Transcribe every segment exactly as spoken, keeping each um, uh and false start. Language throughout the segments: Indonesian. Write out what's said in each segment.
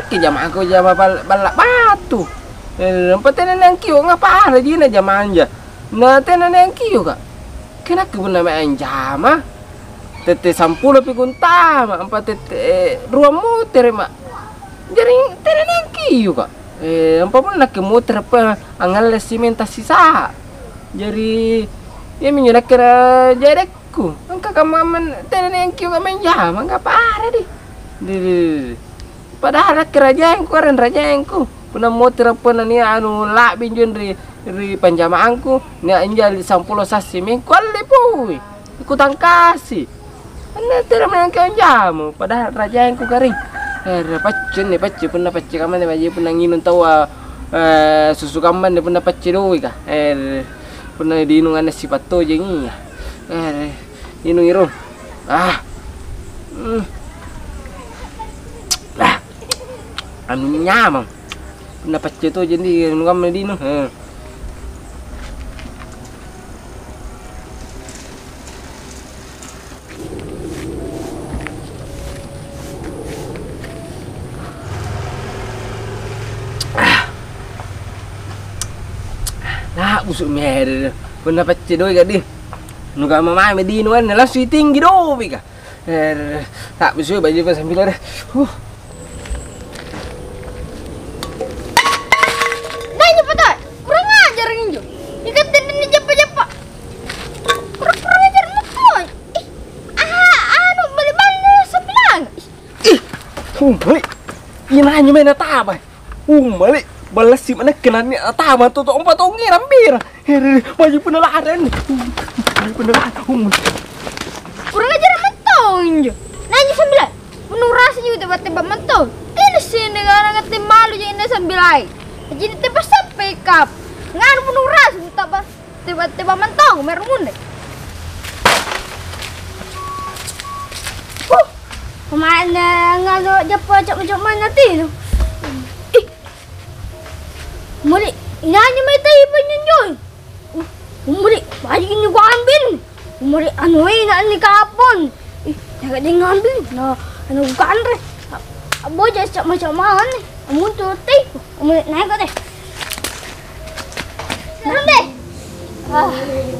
ke jama aku jama bal balak batu. Eh, paten nang kiyo ngapa ada jina jama anja. Na tena nang kiyo ka. Kena ke benar main jama. Tete sampulo pi kuntama, empat tete dua motor mak. Jadi tena nang kiyo ka. Eh, empat pun nak ke motor apa angal simenta sisa. Jadi ya minyak kira jarekku. Angka kamaman tena nang kiyo ka main jama ngapa ada di. Di. Padahal kerajaan ku kan rajaanku. Puna motor apa ni anu lak binjun ri ri panjamaanku ni anjal sampulo sasi min kuali pui. Iku tangkasi. Ana tera men kan jamu padahal rajaanku kari. Eh pacen ni pacen puna pacen kaman baji puna nginun tawa eh susu kaman ni puna pacen doi ka. Eh puna diinungan sifat to jengi. Eh inung irung. Ah. Hmm. Anu nyamang pendapat itu jadi ngam di no nah busuk mer pendapat cedoi gadi nu ga mama me di no an la sweeting gido bika eh tak busuk baju pas sambil ada huh. Um balik, ini hanya main apa? Um balik, balas si mana kena ni apa? Tuh tuh empat tongi hampir. Hei, baju penelaran. Baju penelaran. Um. Kurang ajar mentong je. Nanya sembilan. Menurut rasa juga tiba-tiba mentong. Ini sih negara ngerti malu je ini sembilan. Jadi tiba sampai kap. Ngan menurut rasa tiba-tiba mentong mermun deh. Mana ngalo japa cak macam mana ti tu? Eh. Mari, nyanyi mai tai penyanyi. Mari, baju ini gua ambil. Mari anu nak ni kapon. Eh, jangan dia ngambil. Nah, anu kan re. Abo je cak macam mana ni? Amun tu ti. Mari naik deh. Turun deh. Ah.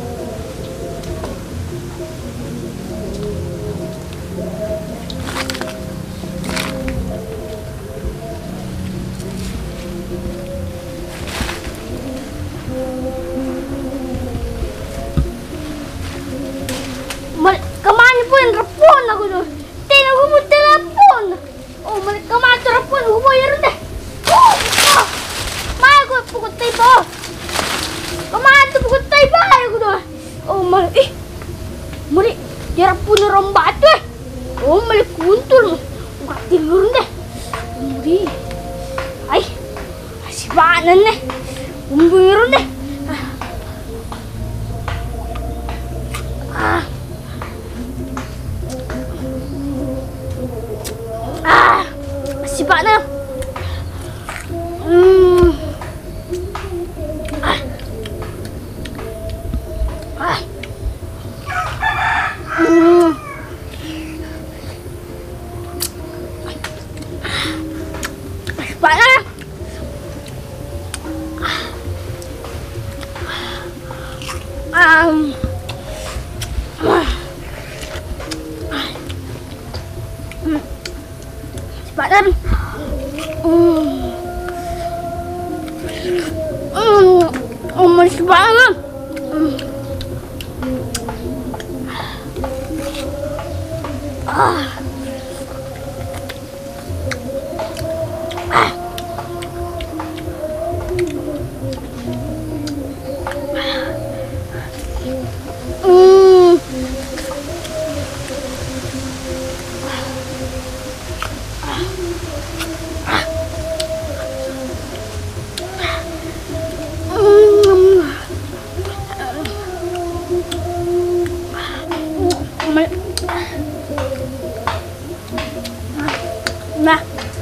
Kemana pun telepon aku tu. Tidak aku mau telepon. Oh, mereka kemana telepon aku mau ya deh. Oh, oh. Mana aku pukul tiba. Kemana tu pukul tiba aku tu. Oh, mal eh. Mari dia pun rombak tu. Oh, mal kuntul. Gak tidur deh. Mari. Ai. Asyik banget nih. Umbiru deh. Ah. Ah, masih panas. Hmm. Ah. Ah. Hmm. Masih panas. Um. Badan. Hmm. Hmm. Oh, masih banget. Hmm. Ah. Ah. Hmm. Nah.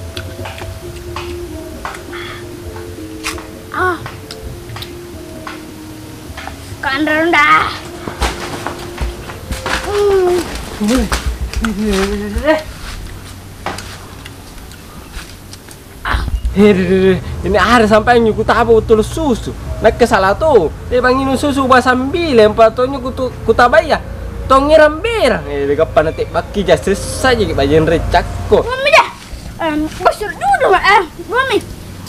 Ah. Kan rendah. Hmm. Hehehe, ini ada sampai nyuku tabu betul susu. Nak kesalah tuh. Dia bangin susu bahasa sembilan, patonya kutu kutabaya. Tong ngiram berang. Eh, kapan nanti baki jas selesai jadi bagian recak kok. Mami dah. Um, basur dulu, eh, mami.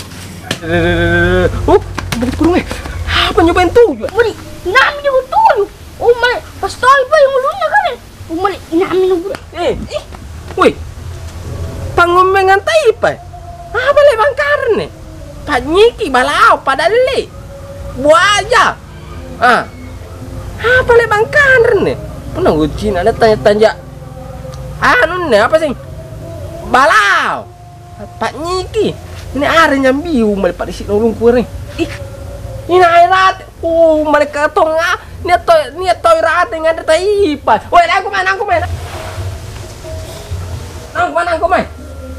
Oh, beri kurung eh. Apa nyobain tujuh? Beri, nami juga tujuh. Oh, mali, pas tahu apa yang ulunya kan? Oh, mali, nami nunggu. Eh, eh, woi. Pangombengan taipai. Ah, balik bang karne. Pak nyiki balau pada le. Buaya. Ah. Ah, balik bang karne. Pernah ucin ada tanya-tanya. Anu nih apa sih? Balau. Pak nyiki. Ini are nyambiu mali pada si nulung kuring. Ih. Ini airat. Oh, mereka tonga. Ni to ni to rat dengan taipa. Woi, aku main, aku main. Nang mana aku main?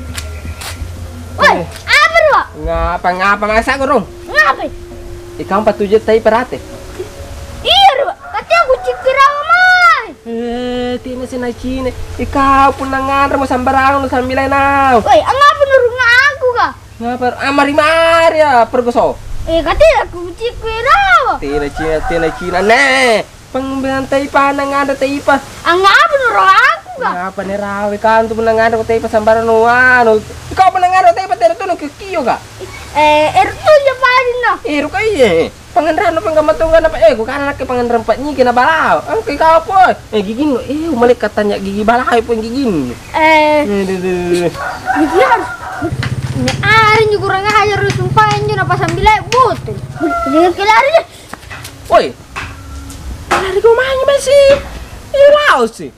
Woi, apa lu? Ngapa ngapa masa kurung? Ngapa? Ikaw patujet tayo parate. Iya, lu. Katanya aku cikiraw mai. Eh, tina sinachine. Ikaw punangan mo sambarang no sambilay na. Woi, ang ngapa nurung nga aku ka? Ngapa amari maria pergoso. Eh, katanya aku cikiraw. Tina china tina china ne. Pangbilan tayo pa nangan tayo pa. Ang ngapa nurung aku ka? Ngapa ni rawi kanto punangan ko tayo pa sambarang no ano. Ikaw punangan tayo pa tayo to no kikiyo ka. Eh, erto ya pa din na. Eh, ro kayo eh. Pangandaran no pangkamatungan na pa eh. Kung kanak kay pangandaran pa niya kinabalaw. Ang kay kao po eh. Eh, gigin no. Eh, umalik katanya gigi balakay po yung gigin. Eh, Eh, bigyan. Ni ari nyo kurang ajar lu sumpahin nyo na pasambilay buto. Jangan kelari deh. Woi. Lari ko mahanya masih. Ilaw sih.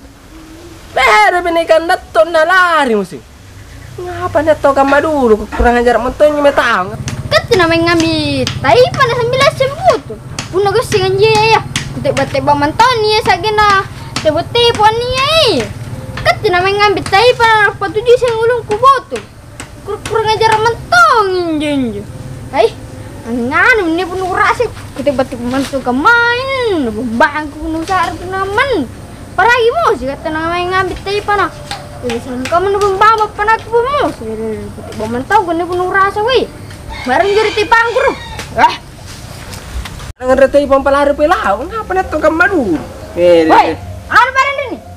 Pero binikan dato na lari mo sih. Ngapa na to kama dulu kurang ajar monton nyo metang. Kat na may ngamit. Tayo pa na sambilay sembuto. Puna gusto nga niya ya. Tiba-tiba manton niya sa gina. Tiba-tiba niya eh. Kat na may ngamit tayo pa na patuloy sa ulong kuboto. Kurang ajar mentong injo. Ay, ang ngano ni puno rasa tiba-tiba mantu ka main. Bang ko no sa arep naman. Paragi mo si kata na may ngambit tayo pa na. Ilisan ka man bamba pa na ko mo. Tiba mantaw ko ni puno rasa we. Barang juri tipang ko. Ah. Ang retay pang palaro pelaw. Ngapa na to kama dulu. Eh, Woi, ano barang din ni?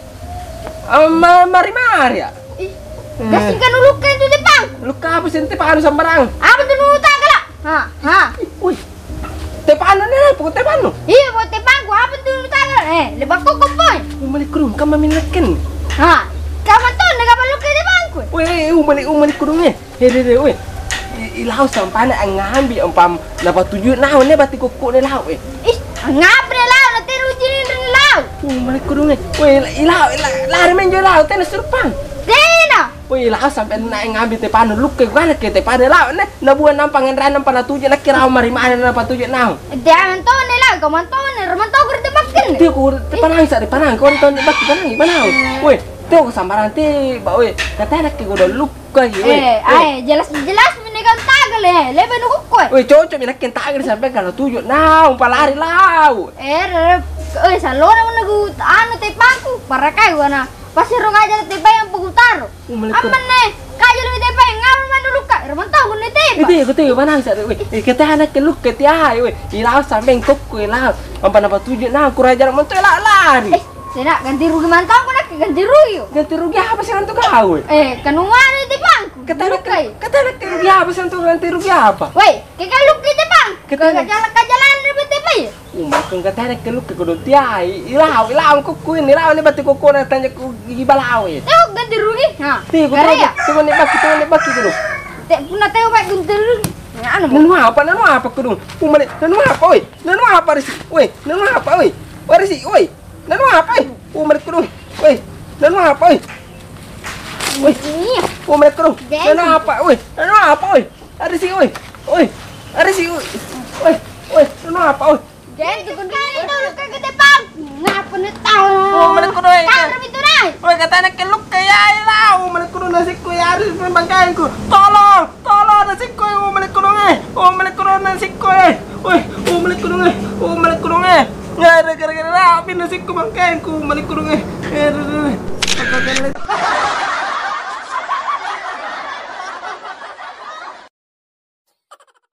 Um, mari-mari ya. Gasing ka nuluk kayo to tipang. Luka apa sih paano sambarang? Apa to nutang ka la? Ha, ha. Uy. Te paano na? Pukot te paano? Iya, buat tipang ko apa to nutang ka? Eh, lebak ko ko boy. Umalik kurung ka maminakin. Ha. Kamu tuh nagapaluk kayo tipang ko. Weh, umalik umalik kurung eh. Hei, hei, weh. Ilaw sampai na ang ngambi ang pam dapat tujuh nah ne bati kuku ne law eh. Ih, ngapa na law na tiru jinin rin law. Umalik kurung eh. Weh, ilaw lari menjo law tena surpang. Dena. Woi, lah sampai na ngambil te pano luk ke gana ke te pano lah ne na buan nang pangandaran nang panatuju nak kira mari mana na patuju nang. Jangan tahu nih lah, kamu tahu nih, reman tahu kerja makin. Tio ko te panang sa te panang ko ton bak panang panang. Woi, tio ko sambaran te ba woi, kata nak ke godo luk ka ye. Eh, ay, jelas jelas minikan tagal eh, lebe nu ko. Woi, coco mina ken tagar sampai kana tuju nang palari lau. Eh, eh salona mo nagu ano te pangku, para kay wana. Pasti ro aja te bayang pagutaro. Aman ne, kayo lu te bayang ngaron man dulu ka, reman tahu ne te. Itu ko te panang sa woi. Kata nak ke luk ke tiai woi. Ilaw sampai kok ko ilaw. Ampan apa tuju nang kurajar mon te lari. Eh, sina ganti rugi man tahu nak ganti rugi. Ganti rugi apa sih untuk kau? Eh, kanungan te pangku. Kata nak kata nak rugi apa sih untuk ganti rugi apa? Woi, kekaluk kita bang. Ketana- Kejalan kejalan ribet bay. Umma kung kata nak keluk ke kodon tiai. Ilaw ilaw ko kuin ilaw ni bati ko ko na tanya ko gigi balaw eh. Teo ganti rugi. Ha. Ti ko Karaya. to ko ni baki to ni baki ko. Te puna teo bay ganti rugi. Ano mo? Nanu apa nanu apa ko dong? Umma nanu apa oi? Nanu apa risi? Oi, nanu apa oi? Warisi oi. Nanu apa oi? Umma ko dong. Oi, nanu apa oi? Oi, Iya. umma ko dong. Nanu apa oi? Nanu apa oi? Arisi oi. Oi. Arisi oi. Oi, oi, nanu apa oi? Jangan tukun kali itu luka kita bang. Ngapa nih tahu? Oh, mana ko dong. Kau lebih turai. Oi, kata nak keluk kaya ilaw. Umma ko dong nasi ko yaris membangkain ko. Tolong, tolong nasi ko umma ko dong eh. Umma ko dong nasi ko eh. Oi, umma ko dong eh. Umma ko dong eh. Gara gara gara api nasi ko bangkain ko umma ko dong eh.